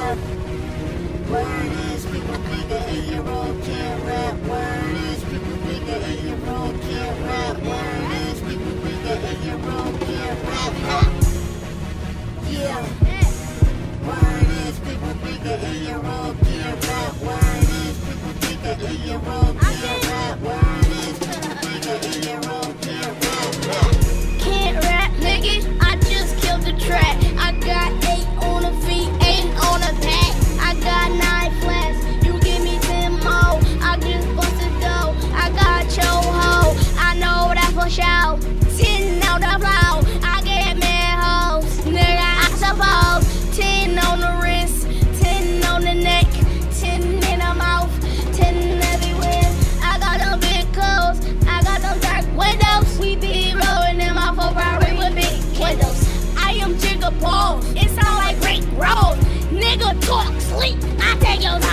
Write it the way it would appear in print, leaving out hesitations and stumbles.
Word is people think that 8-year-old can't rap. Word is people think that 8-year-old can't rap. Word is people think that 8-year-old can't rap. Yeah. Word is people think that 8-year-old can't rap. Word is people think that 8-year-old can't rap. Word is people think that 8-year-old can't rap. Can't rap, nigga. I just killed the track. I got 8 on the feet, 8 on the back. I got 9 flats. You give me 10 more. I just busted dough. I got your hoe. I know that for sure. 10 on the floor. I get mad hoes. Nigga, I suppose. 10 on the wrist, 10 on the neck, 10 in the mouth, 10 everywhere. I got them big clothes. I got them dark windows. We be rolling in my Ferrari with big windows. I am Jigga Balls. It sound like Rick Ross. Nigga talk sleep. I take your